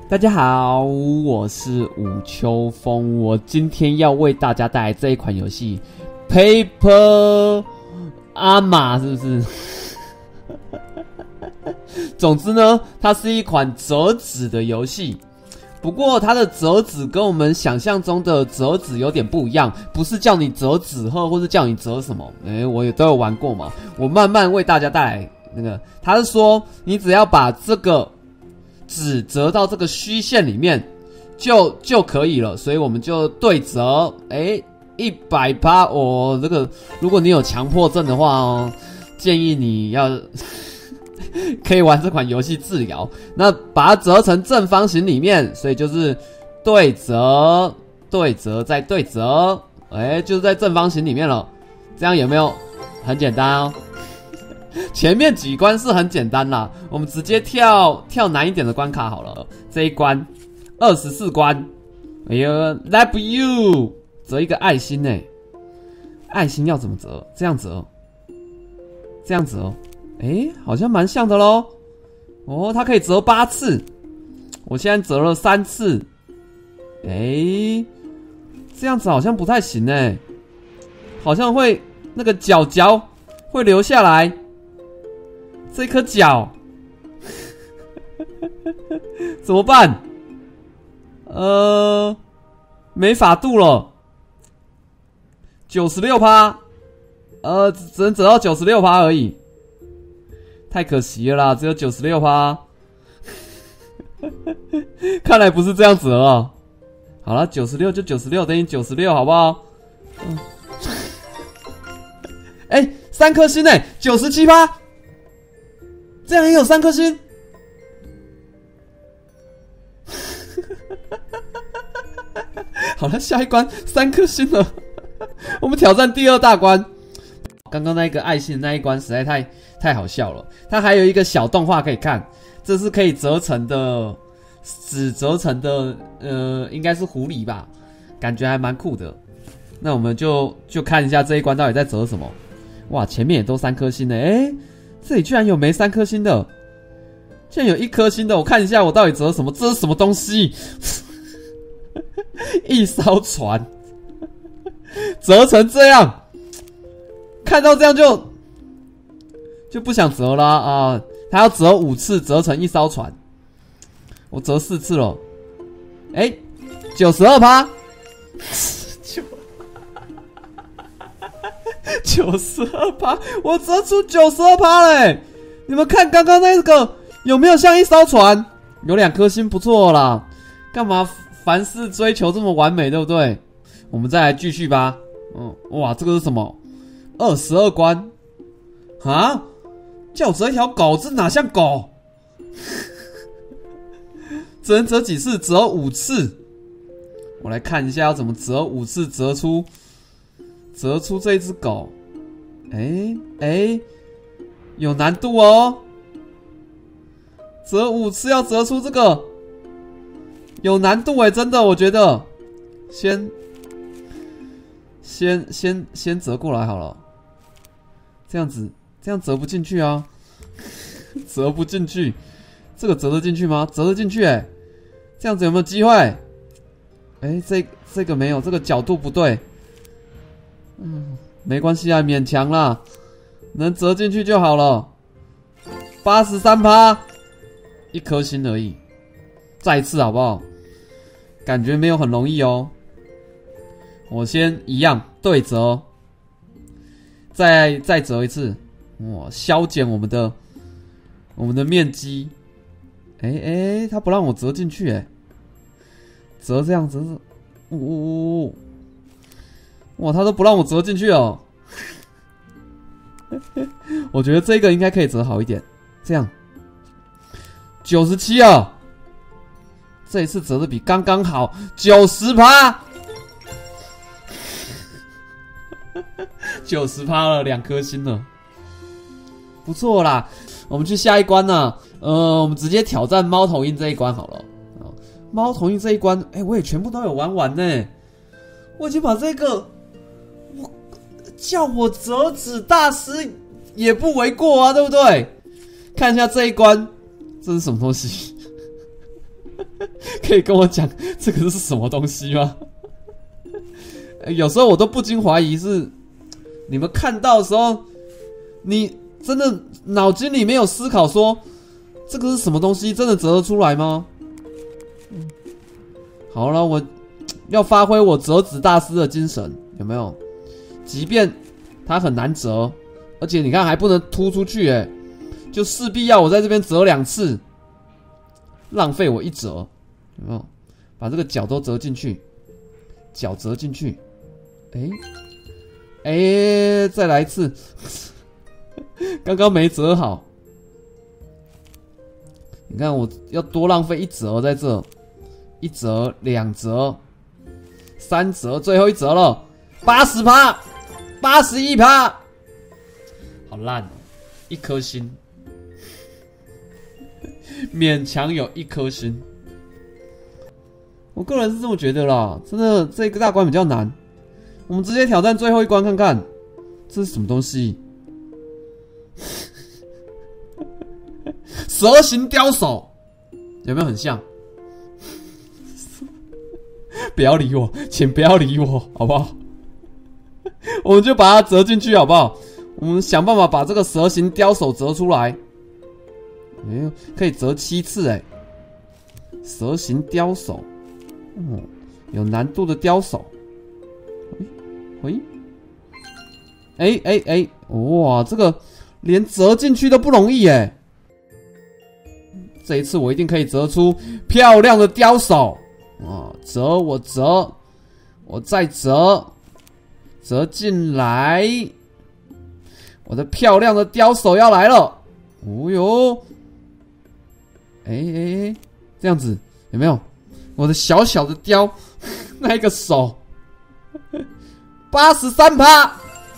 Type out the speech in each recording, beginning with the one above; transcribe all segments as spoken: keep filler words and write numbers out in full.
大家好，我是吴秋风，我今天要为大家带来这一款游戏 Paper 阿玛，是不是？总之呢，它是一款折纸的游戏。不过它的折纸跟我们想象中的折纸有点不一样，不是叫你折纸鹤，或是叫你折什么。诶，我也都有玩过嘛。我慢慢为大家带来那个，他是说你只要把这个纸折到这个虚线里面就就可以了，所以我们就对折。诶，一百趴哦，这个如果你有强迫症的话哦，建议你要可以玩这款游戏治疗。那把它折成正方形里面，所以就是对折对折再对折，诶，就是在正方形里面了。这样有没有很简单哦？前面几关是很简单啦，我们直接跳跳难一点的关卡好了。这一关二十四关，哎呀 ，Love you， 折一个爱心呢，爱心要怎么折？这样折，这样折，哎，好像蛮像的咯。哦，它可以折八次，我现在折了三次，哎，这样子好像不太行哎，好像会那个角角会留下来。这颗角怎么办？呃，没法度了。九十六趴，呃，只能折到九十六趴而已，太可惜了啦，只有九十六趴。看来不是这样子了。好了，九十六就九十六，等于九十六，好不好？嗯。哎、欸，三颗星哎，九十七趴。这样也有三颗星，好了，下一关三颗星了。我们挑战第二大关。刚刚那个爱心的那一关实在太太好笑了。它还有一个小动画可以看，这是可以折成的，纸折成的，呃，应该是狐狸吧，感觉还蛮酷的。那我们就就看一下这一关到底在折什么。哇，前面也都三颗星呢，诶。这里居然有没三颗星的，竟然有一颗星的，我看一下我到底折什么？这是什么东西？一艘船折成这样，看到这样就就不想折啦啊！他要折五次，折成一艘船，我折四次了，哎，九十二趴，九十二趴，我折出九十二趴嘞！你们看刚刚那个有没有像一艘船？有两颗星，不错啦。干嘛凡事追求这么完美，对不对？我们再来继续吧。嗯，哇，这个是什么？二十二关啊？叫我折一条狗，这哪像狗？只能折几次？折五次。我来看一下要怎么折五次，折出。折出这一只狗，哎哎，有难度哦。折五次要折出这个，有难度哎，真的，我觉得。先，先先先折过来好了，这样子，这样折不进去啊，折不进去，这个折得进去吗？折得进去哎，这样子有没有机会？哎，这这个没有，这个角度不对。嗯，没关系啊，勉强啦，能折进去就好了。八十三趴，一颗星而已，再一次好不好？感觉没有很容易哦。我先一样对折，再再折一次，哇，削减我们的我们的面积。哎哎，他不让我折进去哎，折这样折是，呜呜呜。哇，他都不让我折进去哦。我觉得这个应该可以折好一点，这样九十七啊，这一次折的比刚刚好，九十趴，九十趴了，两颗星了，不错啦。我们去下一关呢，呃，我们直接挑战猫头鹰这一关好了。猫头鹰这一关，哎、欸，我也全部都有玩完呢，我已经把这个。我叫我折纸大师也不为过啊，对不对？看一下这一关，这是什么东西？ 可以跟我讲这个是什么东西吗？有时候我都不禁怀疑是你们看到的时候，你真的脑筋里没有思考说这个是什么东西，真的折得出来吗？好了，我要发挥我折纸大师的精神，有没有？即便它很难折，而且你看还不能突出去，哎，就势必要我在这边折两次，浪费我一折，有没有？把这个角都折进去，角折进去，哎，哎，再来一次，刚刚没折好，你看我要多浪费一折在这。一折，两折，三折，最后一折了，八十趴，八十一趴，好烂哦，一颗星，勉强有一颗星。我个人是这么觉得啦，真的这个大关比较难，我们直接挑战最后一关看看，这是什么东西？蛇形雕手，有没有很像？不要理我，请不要理我，好不好？我们就把它折进去，好不好？我们想办法把这个蛇形雕手折出来。哎呦，可以折七次哎！蛇形雕手，哦，有难度的雕手。喂，哎哎哎，哇，这个连折进去都不容易哎！这一次我一定可以折出漂亮的雕手。哦，折我折，我再折，折进来，我的漂亮的雕手要来了！哦哟，哎哎哎，这样子有没有？我的小小的雕，那一个手，八十三趴，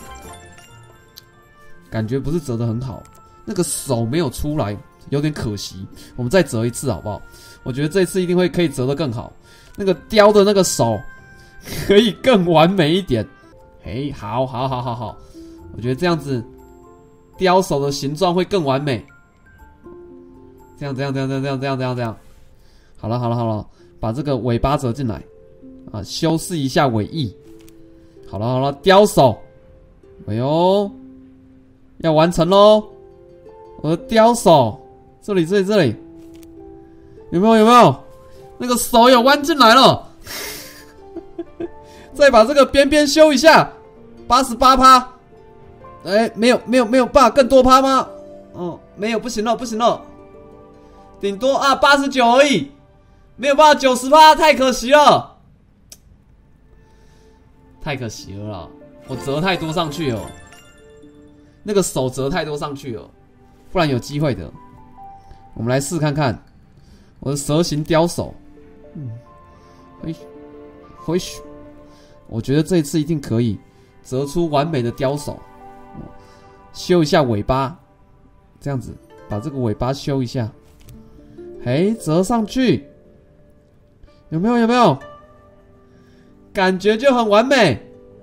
感觉不是折得很好，那个手没有出来，有点可惜。我们再折一次好不好？我觉得这次一定会可以折得更好。那个雕的那个手可以更完美一点。嘿，好好好好好，我觉得这样子雕手的形状会更完美。这样这样这样这样这样这样这样这样。好了好了好了，把这个尾巴折进来啊，修饰一下尾翼。好了好了，雕手，哎呦，要完成咯！我的雕手，这里这里这里，有没有有没有？那个手有弯进来了，再把这个边边修一下，八十八趴，哎，没有没有没有办法更多趴吗？哦，没有，不行了不行了，顶多啊八十九而已，没有办法九十趴，太可惜了，太可惜了啦，我折太多上去了，那个手折太多上去了，不然有机会的。我们来试看看我的蛇形雕手。嗯，回回许，我觉得这一次一定可以折出完美的雕手。修一下尾巴，这样子把这个尾巴修一下，嘿，折上去，有没有？有没有？感觉就很完美，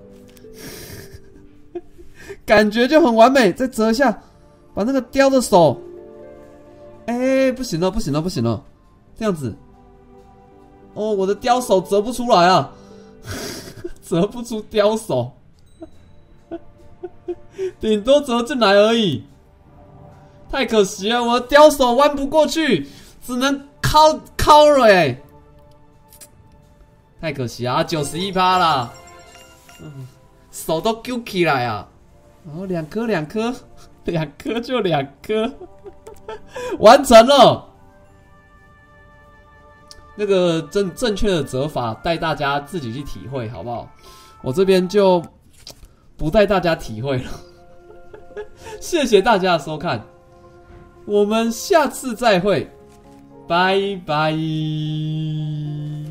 感觉就很完美。再折一下，把那个雕的手，哎，不行了，不行了，不行了，这样子。哦，我的雕手折不出来啊，折不出雕手，顶多折进来而已，太可惜了，我的雕手弯不过去，只能敲敲了哎，太可惜啊，九十一趴啦，嗯，手都揪起来啊，哦，两颗两颗，两颗就两颗，完成了。那个正正确的折法，带大家自己去体会，好不好？我这边就不带大家体会了。谢谢大家的收看，我们下次再会，拜拜。